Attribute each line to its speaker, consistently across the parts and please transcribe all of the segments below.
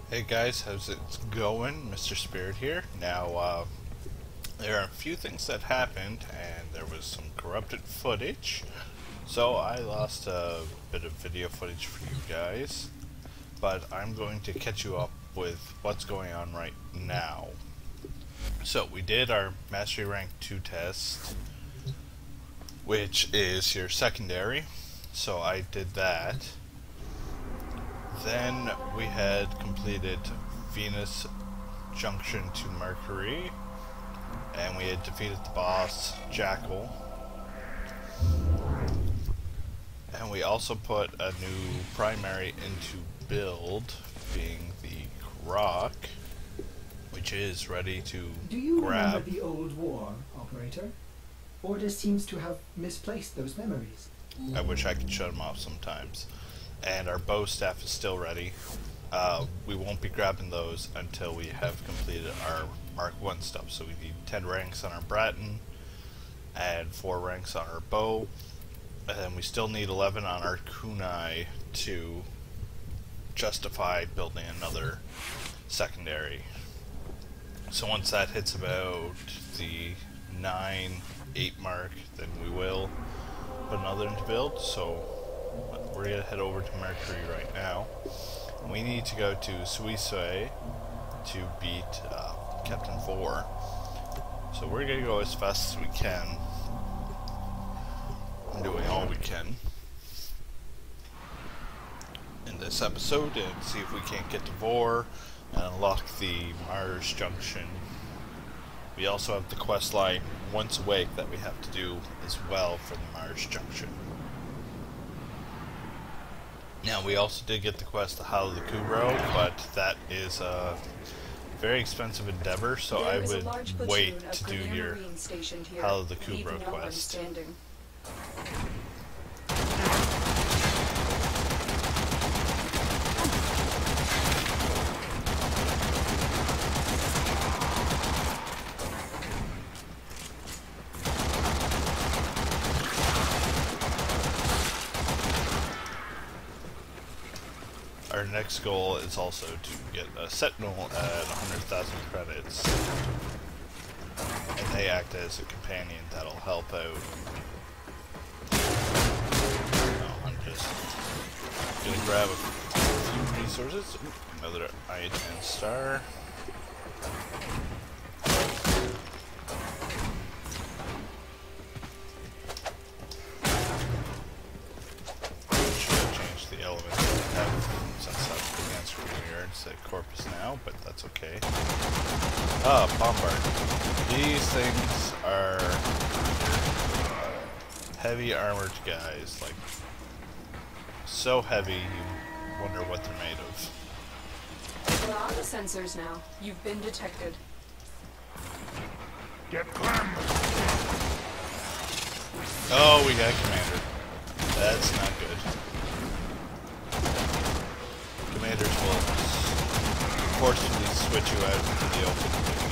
Speaker 1: Hey guys, how's it going? MrSpirit here. Now, there are a few things that happened, and there was some corrupted footage, so I lost a bit of video footage for you guys, but I'm going to catch you up with what's going on right now. So, we did our Mastery Rank 2 test, which is your secondary, so I did that. Then we had completed Venus Junction to Mercury, and we had defeated the boss, Jackal. And we also put a new primary into build, being the Croc, which is ready to grab.
Speaker 2: Do you remember the old war, Operator? Order seems to have misplaced those memories.
Speaker 1: I wish I could shut them off sometimes. And our bow staff is still ready. We won't be grabbing those until we have completed our Mark 1 stuff. So we need 10 ranks on our Bratton, and 4 ranks on our bow, and then we still need 11 on our kunai to justify building another secondary. So once that hits about the 9-8 mark, then we will put another into build. So we're going to head over to Mercury right now. We need to go to Suisse to beat Captian Vor. So we're going to go as fast as we can. I'm doing all we can in this episode and see if we can't get to Vor and unlock the Mars Junction. We also have the quest line Once Awake that we have to do as well for the Mars Junction. Now, we also did get the quest to Hollow the Kubro, but that is a very expensive endeavor, so I would wait to do your Hollow the Kubro quest. Our next goal is also to get a Sentinel at 100,000 credits, and they act as a companion that'll help out. Oh, I'm just gonna grab a few resources. Ooh, another I-10 star. Corpus now, but that's okay. Bombard. These things are heavy armored guys, like so heavy you wonder what they're made of.
Speaker 3: We're on the sensors now. You've been detected.
Speaker 4: Get clammed.
Speaker 1: Oh, we got Commander. That's not good. Commanders will forcefully switch you out into the open,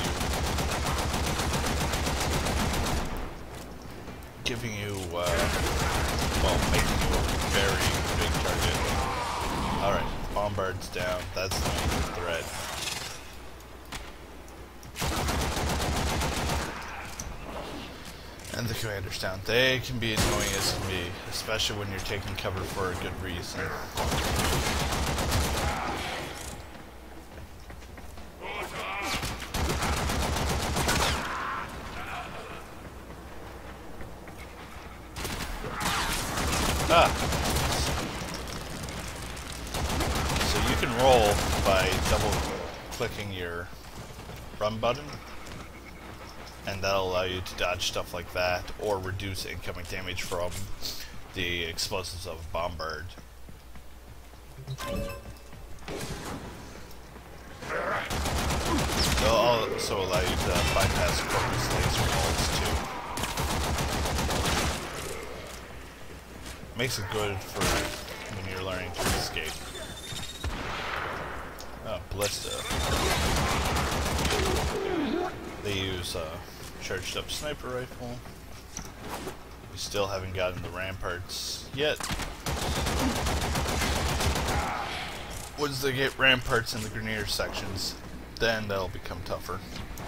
Speaker 1: giving you, well, making you a very big target. Alright, Bombard's down. That's the main threat. And the Commander's down. They can be annoying as can be, especially when you're taking cover for a good reason. So you can roll by double-clicking your run button, and that'll allow you to dodge stuff like that, or reduce incoming damage from the explosives of Bombard. They'll also allow you to bypass Corpus laser bolts too. Makes it good for when you're learning to escape. Oh, Ballista. They use a charged up sniper rifle. We still haven't gotten the ramparts yet. once they get ramparts in the Grenadier sections, then that'll become tougher.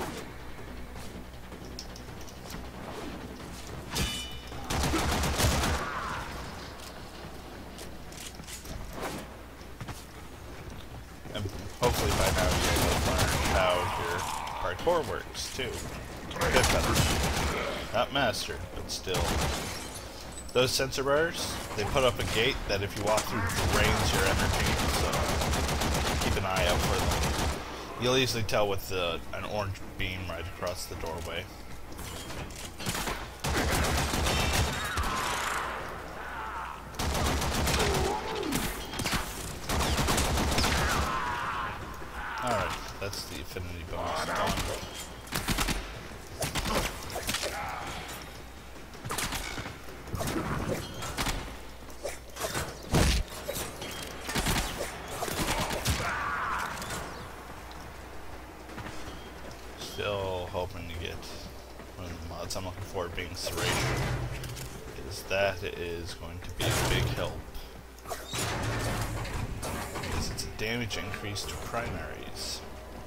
Speaker 1: And hopefully by now you guys have learned how your parkour works too. A bit better. Not mastered, but still. Those sensor bars, they put up a gate that if you walk through drains your energy, so keep an eye out for them. You'll easily tell with an orange beam right across the doorway. Alright, that's the affinity bonus done. Still hoping to get one of the mods I'm looking for being serration. Is that it is going to be a big help. Because it's a damage increase to primaries.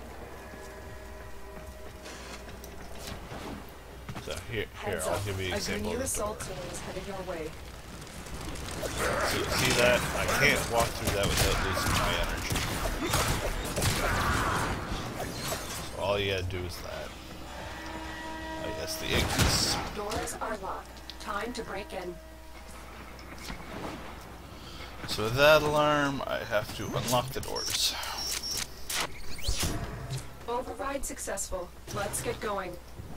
Speaker 1: So here I'll give you an example.
Speaker 3: A new assault team is headed your way.
Speaker 1: So you see that? I can't walk through that without losing my energy. So all you gotta do is that. I guess the Yankees.
Speaker 3: Doors are locked. Time to break in.
Speaker 1: So with that alarm, I have to unlock the doors.
Speaker 3: Override successful. Let's get going.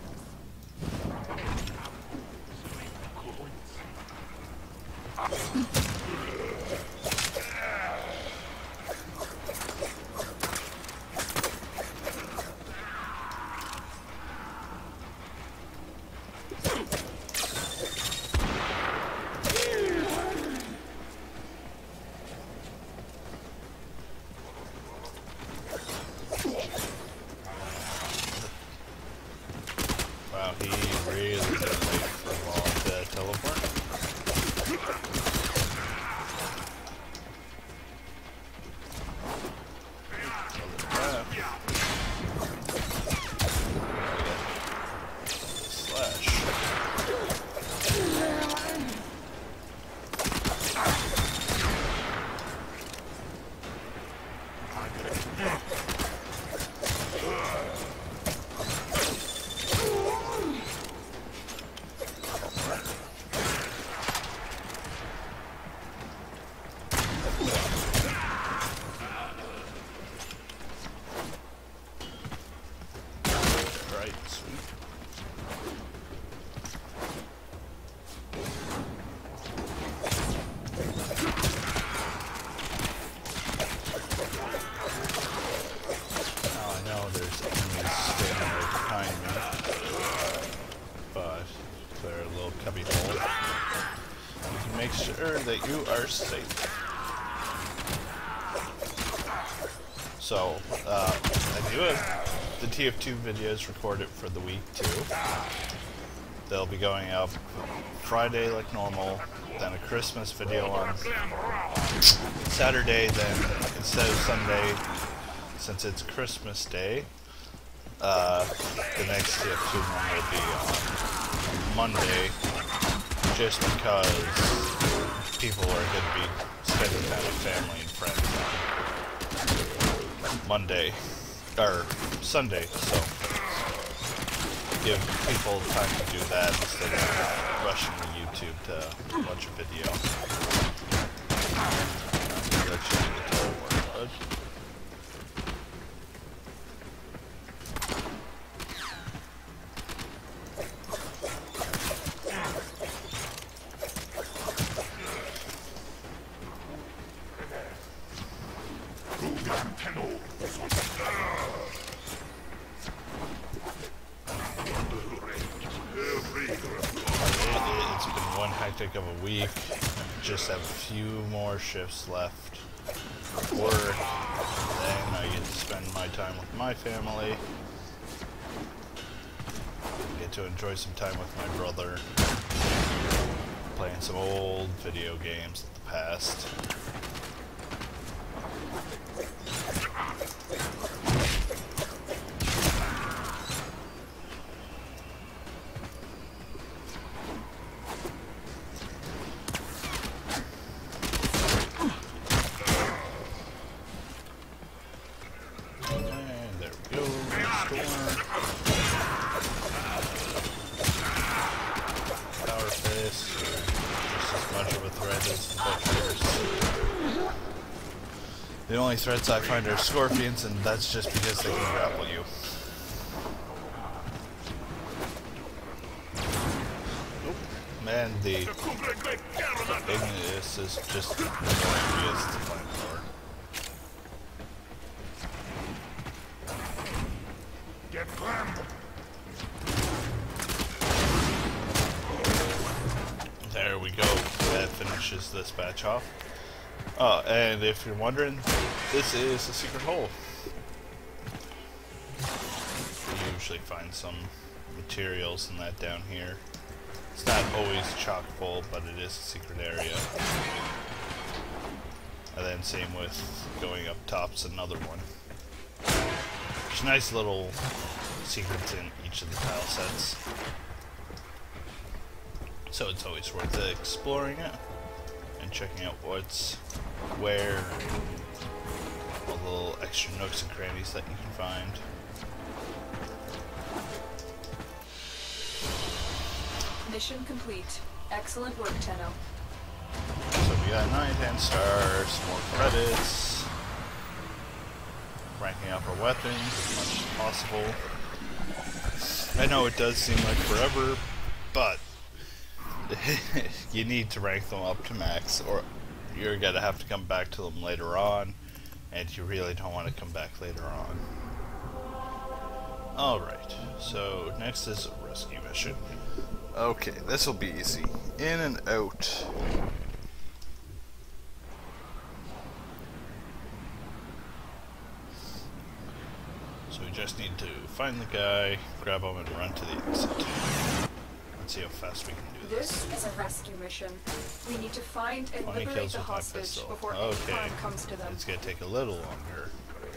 Speaker 1: Wow, he really did wait for long to teleport. Slash. Right, sweet. Now I know there's enemies standing right behind me, but clear a little cubby hole. You can make sure that you are safe. So, I do have the TF2 videos recorded for the week too. They'll be going up Friday like normal, then a Christmas video on Saturday, then instead of Sunday, since it's Christmas Day, the next TF2 one will be on Monday, just because people are going to be spending time with family and friends on Monday, or Sunday, so give people time to do that instead of rushing to YouTube to watch a video. I'll let you do the teleport, bud. It's been one hectic of a week. Just have a few more shifts left of work. Then I get to spend my time with my family. Get to enjoy some time with my brother. Playing some old video games of the past. this, or just as much of a threat as the butchers. The only threats I find are scorpions, and that's just because they can grapple you. Man, the Ignis is just hilarious to find for.
Speaker 4: Get clammed.
Speaker 1: There we go. That finishes this batch off. Oh, and if you're wondering, this is a secret hole. You usually find some materials and that down here. It's not always chock full, but it is a secret area. And then same with going up top's another one. There's nice little secrets in each of the tile sets. So it's always worth exploring it and checking out what's where, all the little extra nooks and crannies that you can find.
Speaker 3: Mission complete. Excellent work, Tenno.
Speaker 1: So we got 9 10 stars, more credits, ranking up our weapons as much as possible. I know it does seem like forever, but you need to rank them up to max, or you're gonna have to come back to them later on, and you really don't want to come back later on. Alright, so next is a rescue mission. Okay, this will be easy. In and out. So we just need to find the guy, grab him, and run to the exit. Let's see how fast we can do this.
Speaker 3: This is a rescue mission. We need to find and
Speaker 1: 20
Speaker 3: liberate
Speaker 1: kills
Speaker 3: the
Speaker 1: with my
Speaker 3: hostage
Speaker 1: pistol.
Speaker 3: before any
Speaker 1: Okay,
Speaker 3: harm comes to them.
Speaker 1: it's gonna take a little longer.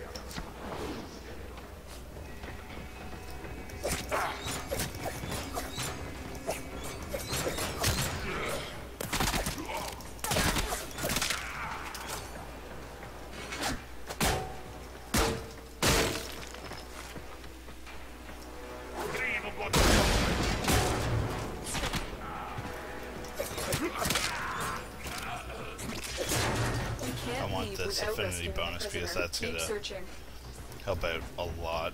Speaker 1: I want this affinity bonus because that's gonna help out a lot.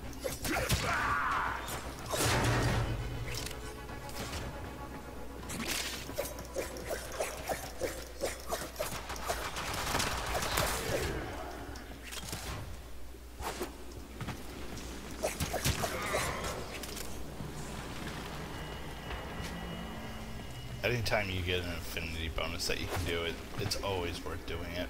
Speaker 1: Anytime you get an affinity bonus that you can do it, it's always worth doing it.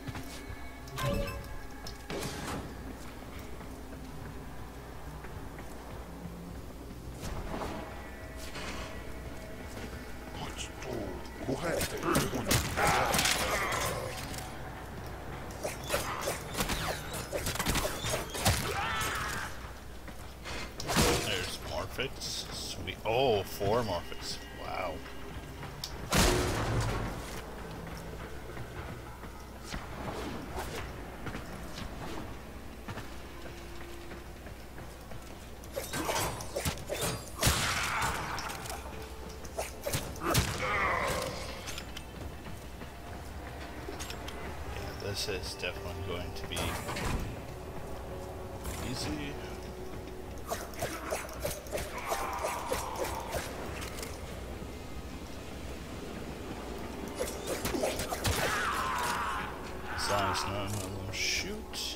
Speaker 1: There's Morphics. Sweet. Oh, 4 Morphics. Wow. This is definitely going to be easy. As long as none of them shoot.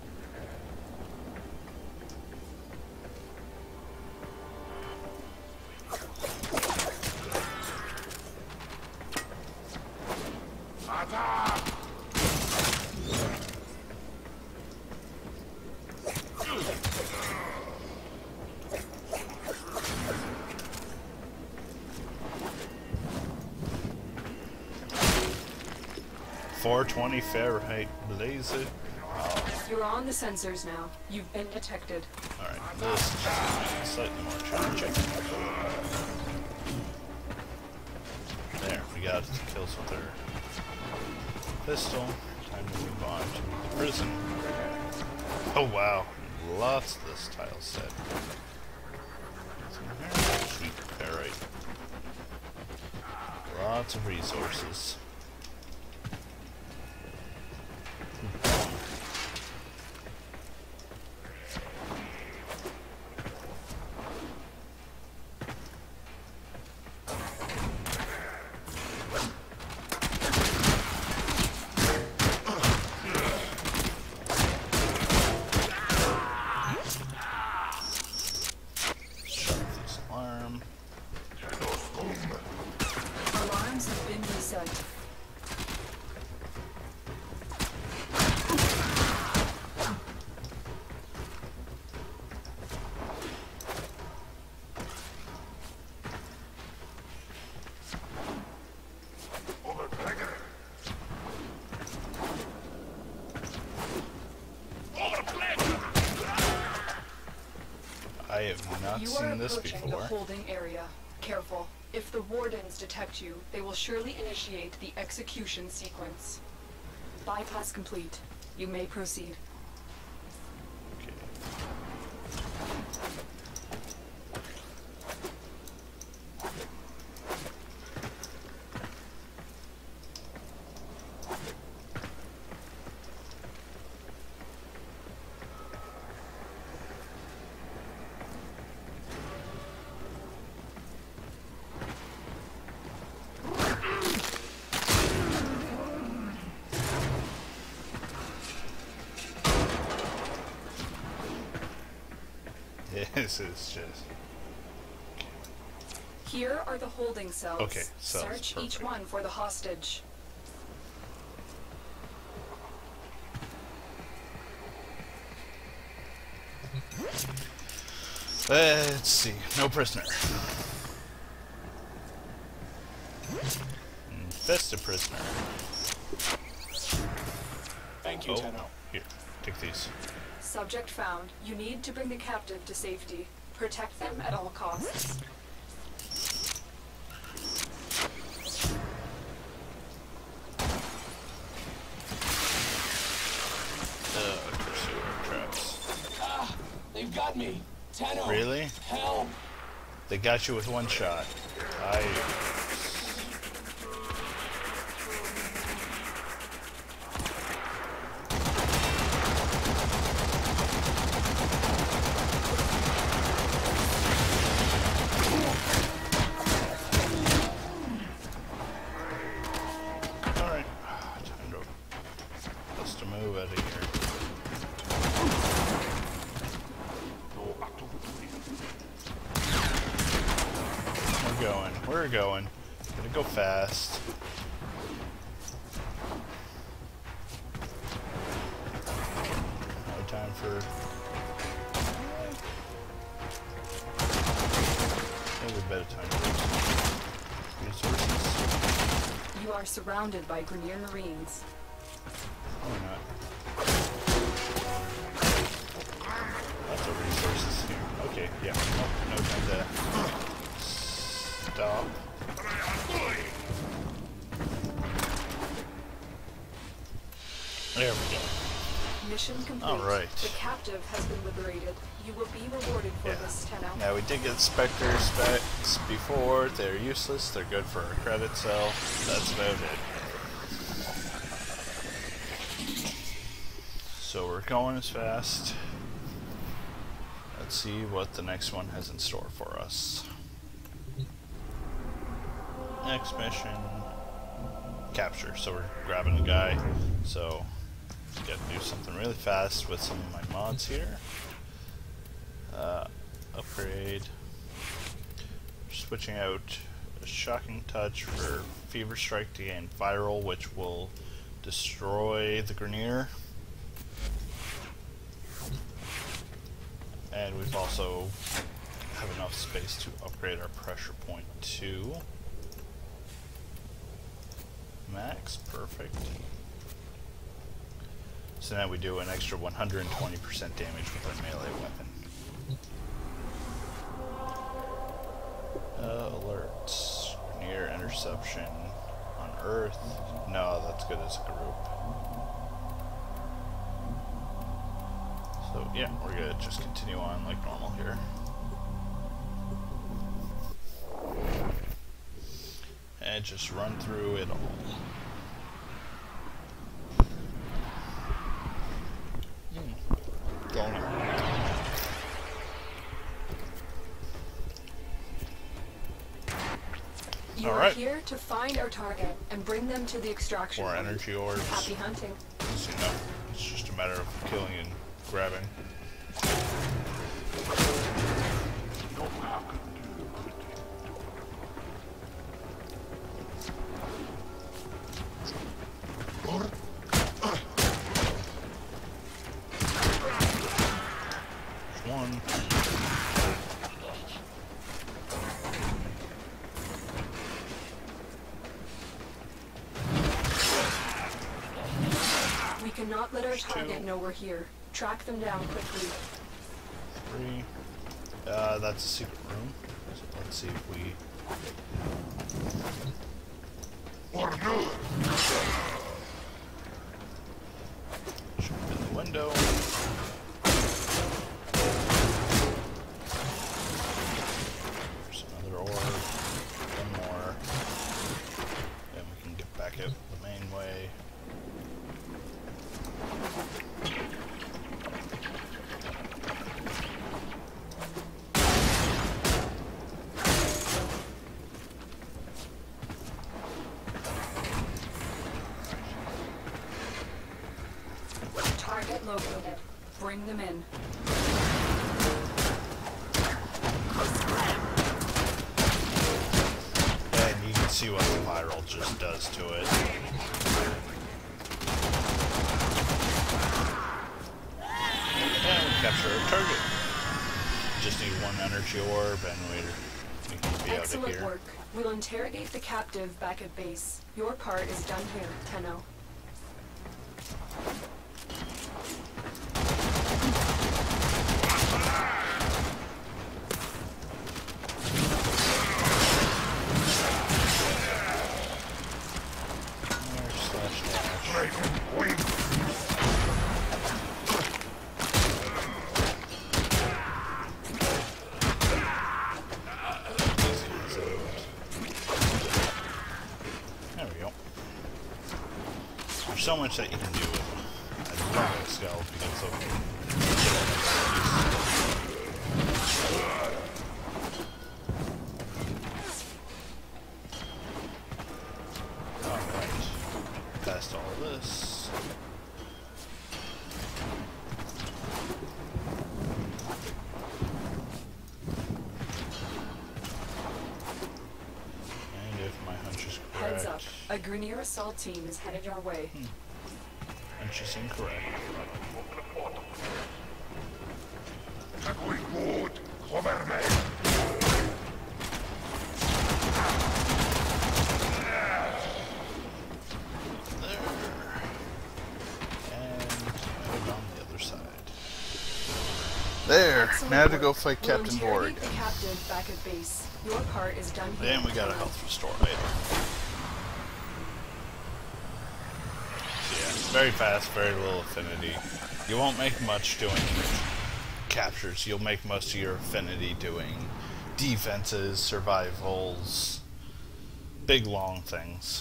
Speaker 1: .420 Fahrenheit, blaze it.
Speaker 3: You're on the sensors now. You've been detected.
Speaker 1: Alright, this is just gonna make it slightly more challenging. There, we got kills with our pistol. Time to move on to the prison. Oh wow, lots of this tile set. Sweet ferrite. Lots of resources.
Speaker 3: Alarms have been reset.
Speaker 1: I have not
Speaker 3: You are
Speaker 1: seen this
Speaker 3: approaching the
Speaker 1: before.
Speaker 3: holding area. Careful. If the wardens detect you, they will surely initiate the execution sequence. Bypass complete. You may proceed.
Speaker 1: Okay. This is just...
Speaker 3: Here are the holding cells.
Speaker 1: Okay, cells,
Speaker 3: Search each
Speaker 1: perfect.
Speaker 3: one for the hostage.
Speaker 1: Let's see. No prisoner. Infested prisoner.
Speaker 5: Thank you,
Speaker 1: Oh,
Speaker 5: Tenno.
Speaker 1: here. Take these.
Speaker 3: Subject found. You need to bring the captive to safety. Protect them at all costs.
Speaker 1: Sewer traps.
Speaker 5: Ah! They've got me! Tenno!
Speaker 1: Really?
Speaker 5: Help!
Speaker 1: They got you with one shot. Alright. Time to... Just to move out of here. We're going. Gonna go fast. No time for... Maybe a better time for resources.
Speaker 3: You are surrounded by Grenier Marines.
Speaker 1: Or not. Lots of resources here. Okay, yeah. Nope, no time to... Stop. There we go.
Speaker 3: Mission complete.
Speaker 1: All right.
Speaker 3: The captive has been liberated. You will be rewarded for this, Tenno.
Speaker 1: Now we did get Spectre specs before. They're useless. They're good for a credit cell. That's about it. So we're going as fast. Let's see what the next one has in store for us. Next mission, capture. So we're grabbing a guy. So got to do something really fast with some of my mods here. Upgrade. Switching out a Shocking Touch for Fever Strike to gain Viral, which will destroy the Grenier. And we've also have enough space to upgrade our pressure point to max. Perfect. So now we do an extra 120% damage with our melee weapon. Alerts. Near interception on Earth. No, that's good as a group. So yeah, we're gonna just continue on like normal here. and just run through it all. Going in.
Speaker 3: You are here to find our target and bring them to the extraction
Speaker 1: More
Speaker 3: point.
Speaker 1: energy orbs.
Speaker 3: Happy hunting.
Speaker 1: So, you know, it's just a matter of killing and grabbing. One.
Speaker 3: We cannot let our target know we're here. Track them down quickly.
Speaker 1: 3. That's a secret room. So let's see if we... Jump in the window. There's another orb. One more. Then we can get back out the main way.
Speaker 3: Target located. Bring them in.
Speaker 1: And you can see what the viral just does to it. And capture our target. Just need one energy orb and we can be out of
Speaker 3: Excellent
Speaker 1: here.
Speaker 3: work. We'll interrogate the captive back at base. Your part is done here, Tenno.
Speaker 1: There we go. There's so much that you can do with them. I love that skull because Alright. Past all of this. And if my hunch is correct...
Speaker 3: Heads up. A Grenier assault team is headed your way.
Speaker 1: Hunch is incorrect.
Speaker 4: Такой good, cover me.
Speaker 1: There. And on the other side. There.
Speaker 3: Excellent
Speaker 1: Now to
Speaker 3: work.
Speaker 1: go fight
Speaker 3: We'll
Speaker 1: Captain Vor
Speaker 3: interrogate
Speaker 1: again.
Speaker 3: the captive back at base. Your part is done here.
Speaker 1: And we got a health restore item. Yeah, very fast, very little affinity. You won't make much doing captures. You'll make most of your affinity doing defenses, survivals, big long things.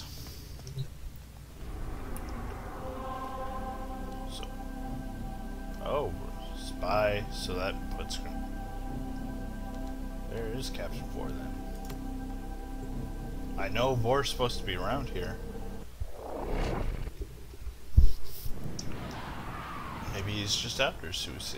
Speaker 1: So, oh, spy. So that puts. There is Captian Vor then. I know Vor's supposed to be around here. Maybe he's just after Susie.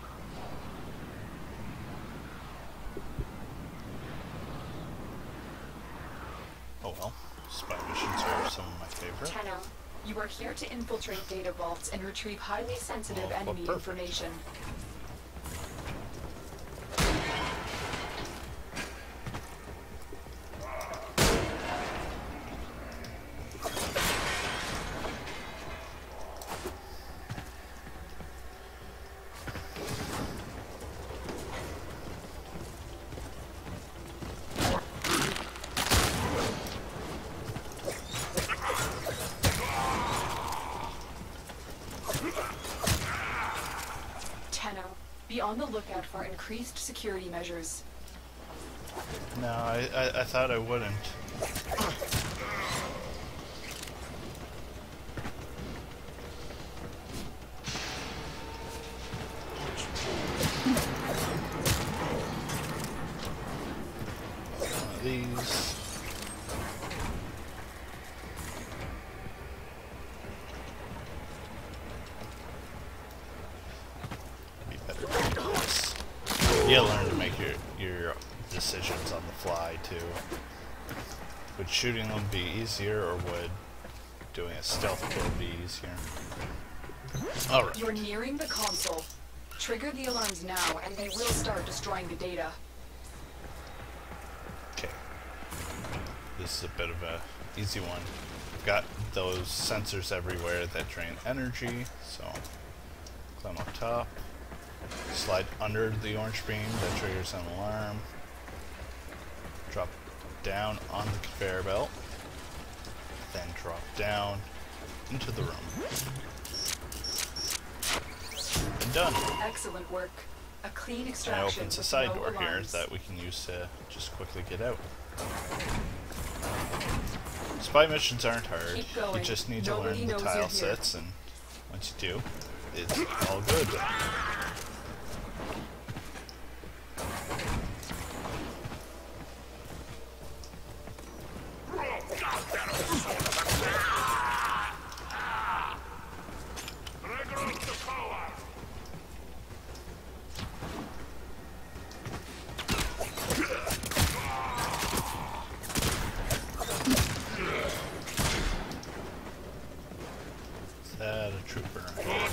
Speaker 1: Oh well, spy missions are some of my favorite.
Speaker 3: Tenno, you are here to infiltrate data vaults and retrieve highly sensitive
Speaker 1: Oh,
Speaker 3: enemy
Speaker 1: perfect.
Speaker 3: information. Tenno, be on the lookout for increased security measures.
Speaker 1: No, I thought I wouldn't. These. Be better doing this. You learn to make your decisions on the fly too. Would shooting them be easier, or would doing a stealth kill be easier? Alright.
Speaker 3: You're nearing the console. Trigger the alarms now, and they will start destroying the data.
Speaker 1: Okay. This is a bit of a easy one. Got those sensors everywhere that drain energy, so climb up top. Slide under the orange beam that triggers an alarm. Drop down on the conveyor belt. Then drop down into the room. And done.
Speaker 3: Excellent work. A clean
Speaker 1: And it
Speaker 3: extraction.
Speaker 1: opens a
Speaker 3: with
Speaker 1: side
Speaker 3: no
Speaker 1: door here
Speaker 3: alarms.
Speaker 1: that we can use to just quickly get out. Spy missions aren't hard.
Speaker 3: Keep going.
Speaker 1: You just need to
Speaker 3: Nobody
Speaker 1: learn the
Speaker 3: knows
Speaker 1: tile
Speaker 3: you're here.
Speaker 1: sets, and once you do, it's all good. Is that a trooper?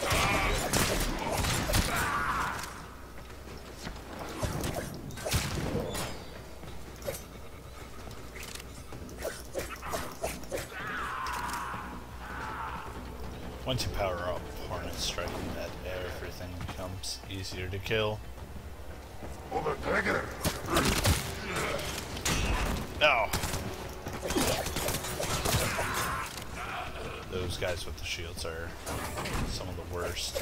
Speaker 1: Once you power up Hornet striking, that everything becomes easier to kill.
Speaker 4: Pull the trigger.
Speaker 1: Oh! Those guys with the shields are some of the worst.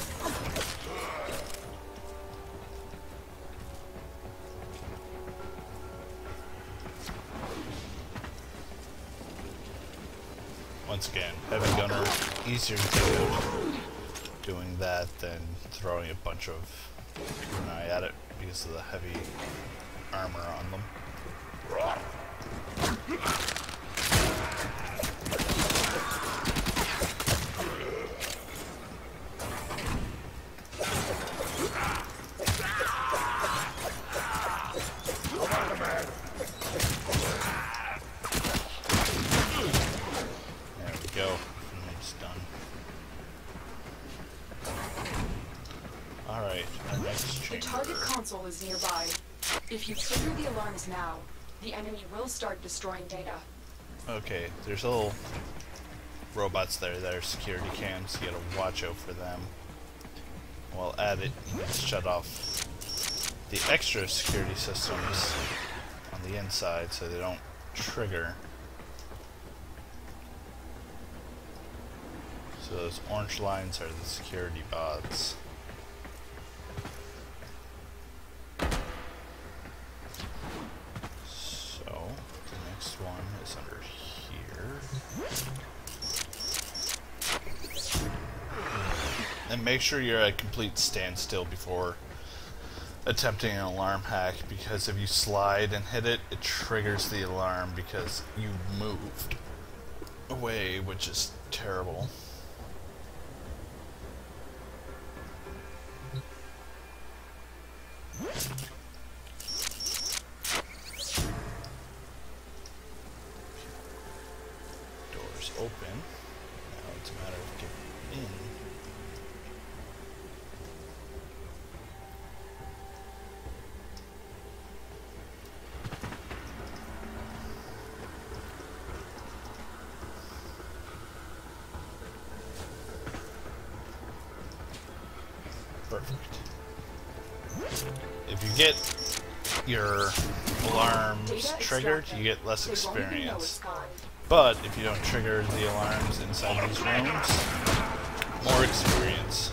Speaker 1: Once again, heavy gunner, easier to take out doing that than throwing a bunch of kunai at it because of the heavy armor on them. There we go. It's done. Alright, our next
Speaker 3: The
Speaker 1: chamber.
Speaker 3: target console is nearby. If you trigger the alarms now, the enemy will start destroying data.
Speaker 1: Okay, there's little robots there that are security cams. You gotta watch out for them. While at it, you need to shut off the extra security systems on the inside so they don't trigger. So those orange lines are the security bots. So the next one is under here. And make sure you're at complete standstill before attempting an alarm hack, because if you slide and hit it, it triggers the alarm because you moved away, which is terrible. Doors open. Now it's a matter of getting in. Perfect. If you get your alarms
Speaker 3: Data
Speaker 1: triggered,
Speaker 3: extracted.
Speaker 1: you get less
Speaker 3: They won't even know
Speaker 1: experience.
Speaker 3: it's gone.
Speaker 1: But if you don't trigger the alarms inside these rooms, more experience.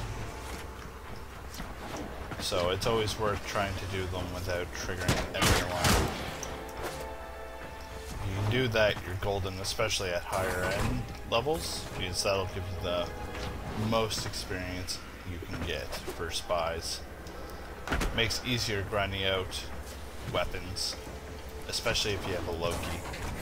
Speaker 1: So it's always worth trying to do them without triggering every alarm. You can do that, you're golden, especially at higher end levels, because that'll give you the most experience you can get for spies. Makes easier grinding out weapons, especially if you have a Loki.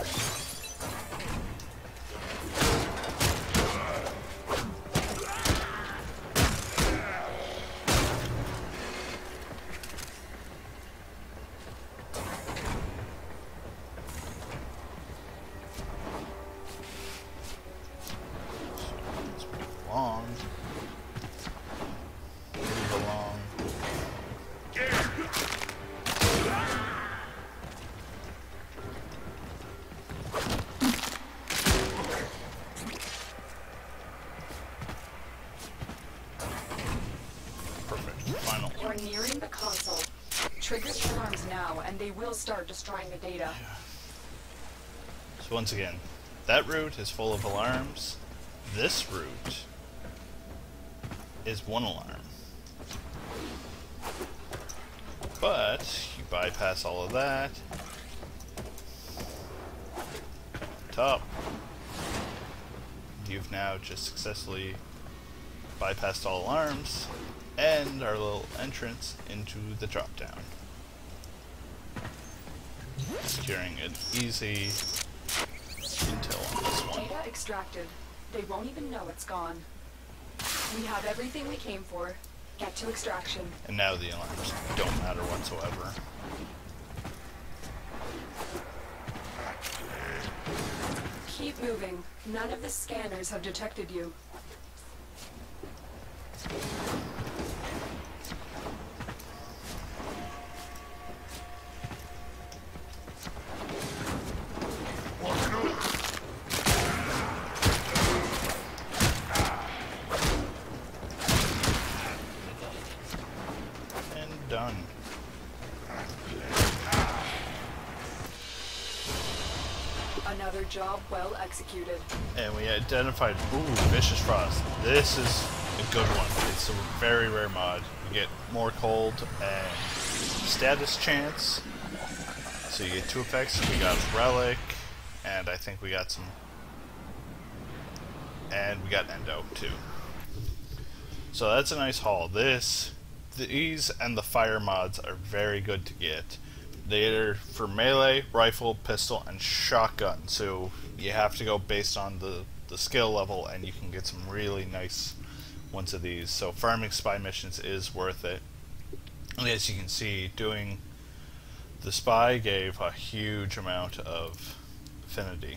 Speaker 3: We're nearing the console. Trigger the alarms now, and they will start destroying the data.
Speaker 1: So once again, that route is full of alarms. This route is one alarm. But you bypass all of that. Top. You've now just successfully bypassed all alarms and our little entrance into the drop down. Securing an easy intel on this one.
Speaker 3: Data extracted. They won't even know it's gone. We have everything we came for. Get to extraction.
Speaker 1: And now the alarms don't matter whatsoever.
Speaker 3: Keep moving. None of the scanners have detected you.
Speaker 1: And done.
Speaker 3: Another job well executed.
Speaker 1: And we identified, Vicious Frost. This is a good one. It's a very rare mod. You get more cold and status chance. So you get 2 effects. We got Relic, and I think we got some... And we got Endo, too. So that's a nice haul. These and the fire mods are very good to get. They're for melee, rifle, pistol, and shotgun. So you have to go based on the skill level, and you can get some really nice ones of these. So farming spy missions is worth it. And as you can see, doing the spy gave a huge amount of affinity.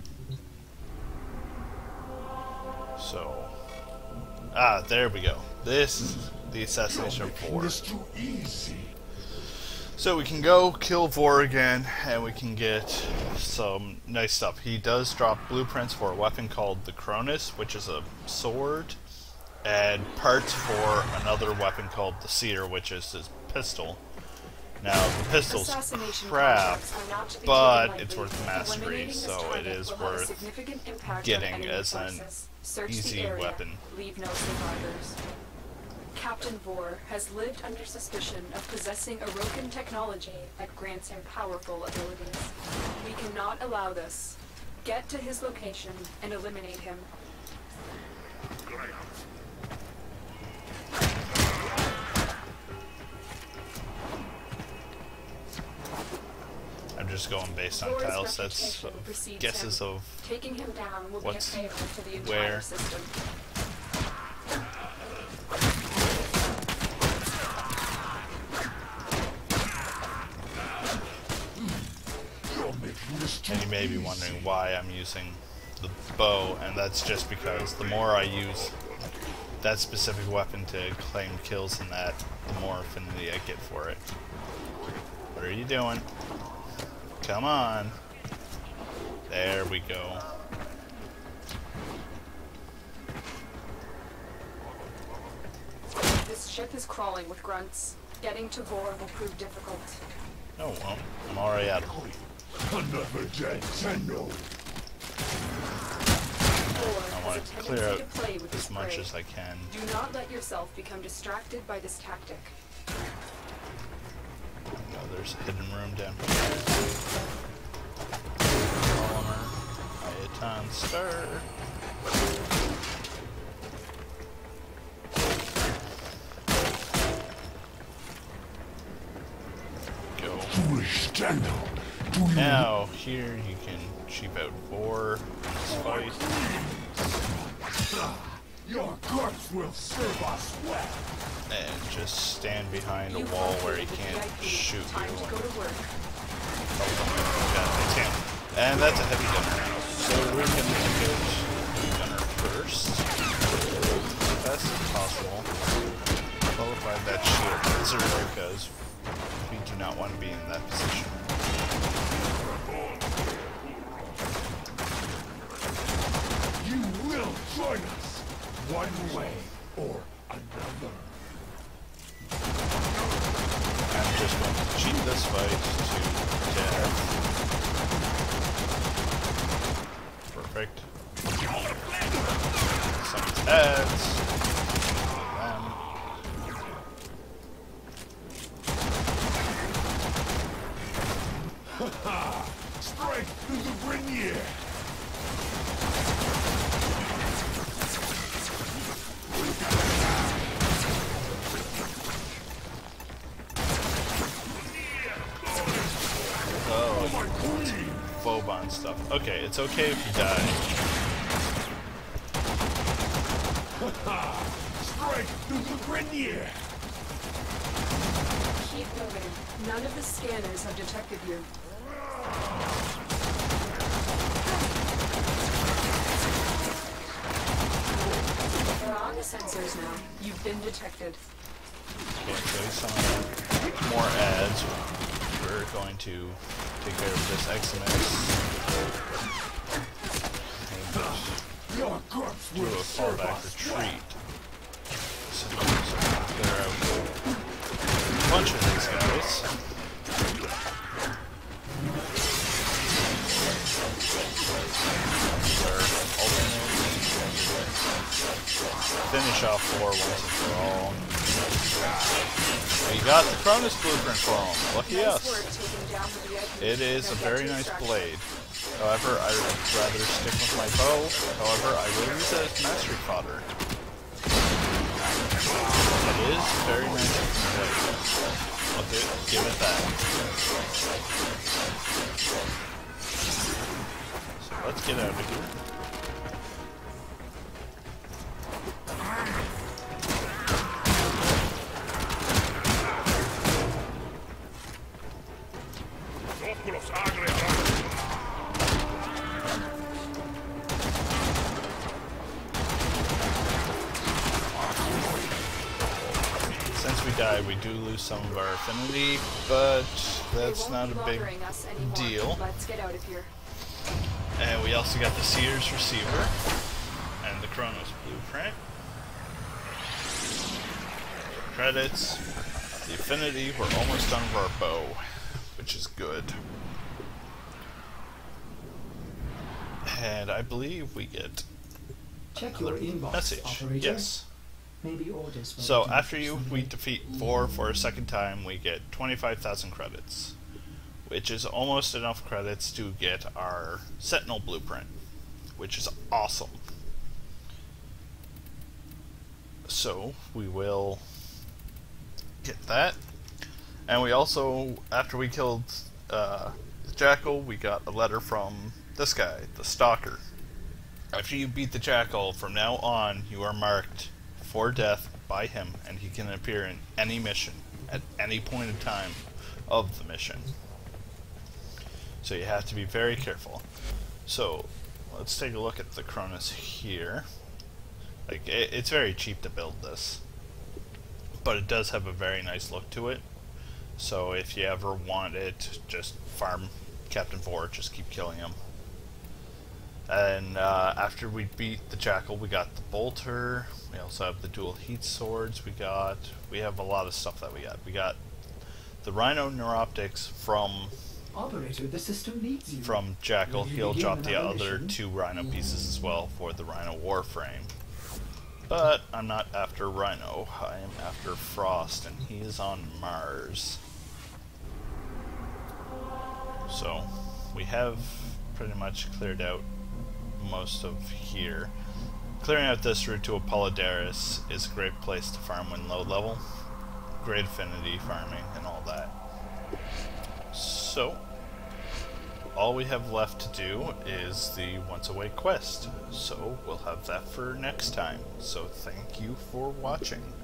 Speaker 1: So, there we go. This is the assassination of Vor.
Speaker 4: It's too easy.
Speaker 1: So we can go kill Vor again, and we can get some nice stuff. He does drop blueprints for a weapon called the Cronus, which is a sword, and parts for another weapon called the Seer, which is his pistol. Now, the pistol's crap, but it's worth the mastery, so it is worth getting as an easy weapon.
Speaker 3: Leave no survivors. Captain Vor has lived under suspicion of possessing Orokin technology that grants him powerful abilities. We cannot allow this. Get to his location and eliminate him.
Speaker 1: I'm just going based on tile sets of guesses of
Speaker 3: taking him down will
Speaker 1: what's
Speaker 3: be a favor to the entire
Speaker 1: where.
Speaker 3: system.
Speaker 1: And you may be wondering why I'm using the bow, and that's just because the more I use that specific weapon to claim kills in that, the more affinity I get for it. What are you doing? Come on. There we go.
Speaker 3: This ship is crawling with grunts. Getting to Vor will prove difficult.
Speaker 1: Oh well, I'm already out of it.
Speaker 4: Another dead Tendo.
Speaker 1: I want to clear out as much as I can.
Speaker 3: Do not let yourself become distracted by this tactic.
Speaker 1: Oh, there's a hidden room down here. Phaeton Star. Go. Now, here you can cheap out Vor. Fight.
Speaker 4: Your corpse will serve us well.
Speaker 1: And just stand behind a wall where he can't shoot you.
Speaker 3: Time to go to work.
Speaker 1: Yeah, it's him. And that's a heavy gunner. So we're going to take out the gunner first. As fast as possible. Followed by that shield laser, because we do not want to be in that position.
Speaker 4: You will join us, one way or another.
Speaker 1: I'm just going to cheat this fight to death. Perfect. Some ads.
Speaker 4: Strike through the Grenier.
Speaker 1: Phobon stuff. Okay, it's okay if you die.
Speaker 4: Strike through the Grenier.
Speaker 3: Keep moving. None of the scanners have detected you. They're on the sensors now. You've been detected.
Speaker 1: Okay, so some more ads. We're going to take care of this XMX.
Speaker 4: Your corpse
Speaker 1: Do a
Speaker 4: will serve
Speaker 1: fallback
Speaker 4: us well.
Speaker 1: retreat. So clear out a bunch of these guys. Finish off Vor once and for all. We got the Cronus blueprint for him. Lucky
Speaker 3: Nice
Speaker 1: us.
Speaker 3: work taking down the VIP.
Speaker 1: It is a
Speaker 3: Now get
Speaker 1: very
Speaker 3: to
Speaker 1: nice
Speaker 3: extraction.
Speaker 1: blade. However, I would rather stick with my bow. However, I will use it as mastery fodder. It is very nice blade. I'll give it that. So let's get out of here. Since we die, we do lose some of our affinity, but that's not a big deal.
Speaker 3: Let's get out of here.
Speaker 1: And we also got the Sears receiver and the Kronos blueprint. Credits. The affinity, we're almost done with our bow, which is good. And I believe we get
Speaker 2: Check your inbox,
Speaker 1: message.
Speaker 2: operator.
Speaker 1: Yes.
Speaker 2: Maybe orders. will
Speaker 1: So
Speaker 2: be
Speaker 1: after
Speaker 2: delivered
Speaker 1: we
Speaker 2: someday.
Speaker 1: defeat Vor for a second time, we get 25,000 credits, which is almost enough credits to get our Sentinel blueprint, which is awesome. So we will get that, and we also, after we killed the Jackal, we got a letter from this guy, the Stalker. After you beat the Jackal, from now on you are marked for death by him, and he can appear in any mission at any point in time of the mission. So you have to be very careful. So let's take a look at the Cronus here. Like, it's very cheap to build this, but it does have a very nice look to it. So if you ever want it, just farm Captain Vor, just keep killing him. And after we beat the Jackal, we got the Bolter. We also have the dual heat swords. We have a lot of stuff that we got. We got the Rhino Neuroptics from
Speaker 2: Operator, the system needs you.
Speaker 1: Jackal.
Speaker 2: Will you
Speaker 1: He'll
Speaker 2: begin
Speaker 1: drop the
Speaker 2: another
Speaker 1: other
Speaker 2: mission?
Speaker 1: 2 Rhino pieces as well for the Rhino Warframe. But I'm not after Rhino. I am after Frost, and he is on Mars. So we have pretty much cleared out most of here. Clearing out this route to Apollodorus is a great place to farm when low level. Great affinity farming and all that. So, all we have left to do is the Once Awake quest. So, we'll have that for next time. So, thank you for watching.